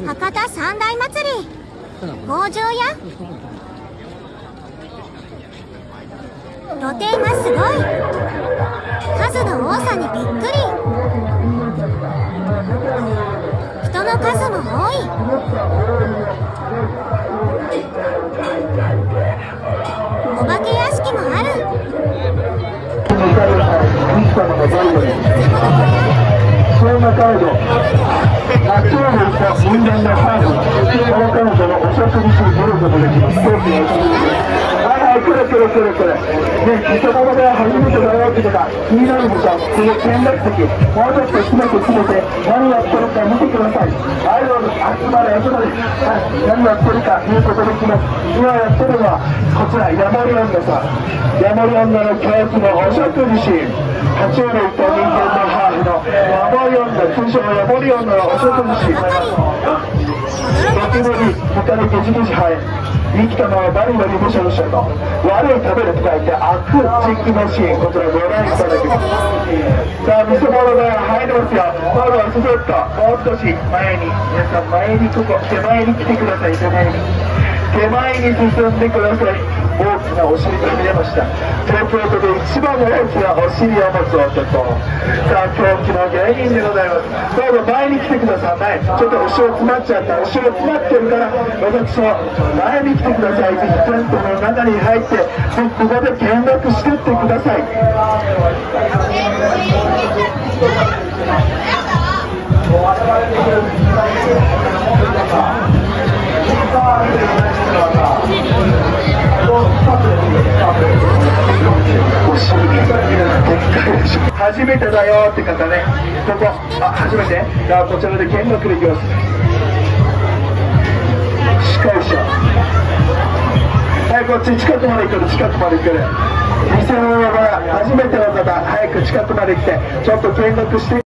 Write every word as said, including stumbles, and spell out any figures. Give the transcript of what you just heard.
博多三大祭り工場や露店がすごい。数の多さにびっくり。人の数も多い。お化け屋敷もある。 そんな彼女、あっちまで行った人間のハーフ、この彼女のお食事に見ることできます。はいはい、くるくるくるくる。ね、偽物で初めてだよって方、気になるでしょ。この見学席、もうちょっと詰めて詰めて、何やってるか見てください。はい、どうぞ、集まれ、集まれ。はい、何やってるか見ることできます。今やってるのは、こちら、ヤモリ女さん。ヤモリ女の教育のお食事シーン。爬虫類と人間のハーフのヤモリ女、通称ヤモリ女のお食事シーン。ゴキブリ、豚にゲジゲジ生え、生きたままバリバリむしゃむしゃと悪い食べると書いて悪実のシーン、こちらご覧いただきます。さあ、見せ物が入りますよ。まずはすずっともう少し前に、皆さん前に、ここ手前に来てください。手前に手前に進んでください。大きなお尻が見えました。東京都で一番の大きなお尻を持つ男。さあ、狂気の芸人でございます。どうぞ前に来てください。前ちょっと後ろ詰まっちゃった。後ろ詰まってるから私も前に来てください。ぜひテントの中に入ってぜひここで見学してってください。初めてだよって方ね、ここ、あ、初めて、じゃあこちらで見学できます。司会者、はい、こっち近くまで来る、近くまで来る。店の上が初めての方、早く近くまで来て、ちょっと見学して。